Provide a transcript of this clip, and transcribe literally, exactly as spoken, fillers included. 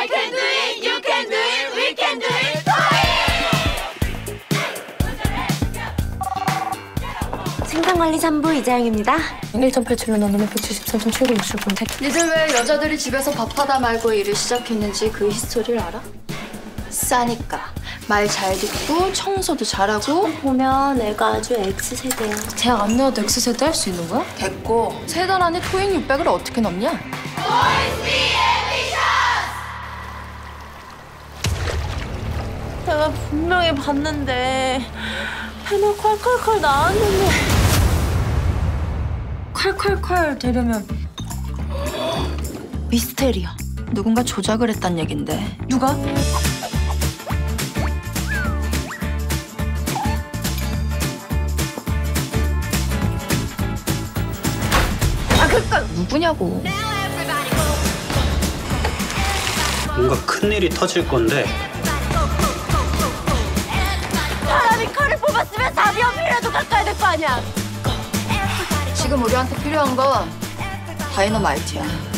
I can do it, you can do it, we can do it. 생산관리산부 이자영입니다. 일 점 팔칠로 나누면 백칠십삼 점 칠구육칠 분. 니들 왜 여자들이 집에서 밥하다 말고 일을 시작했는지 그 히스토리를 알아? 싸니까. 말 잘 듣고 청소도 잘하고. 보면 애가 아주 X세대야. 대학 안 나와도 X세대 할 수 있는 거야? 됐고. 세 달 안에 토익 육백을 어떻게 넘냐? 내가 분명히 봤는데 배는 콸콸콸 나왔는데 콸콸콸 되려면 미스테리야. 누군가 조작을 했단 얘긴데. 누가? 아 그니까 누구냐고. 뭔가 큰일이 터질 건데 차라리 칼을 뽑았으면 답이 연필이라도 가까이 될 거 아니야. 지금 우리한테 필요한 건 다이너마이트야.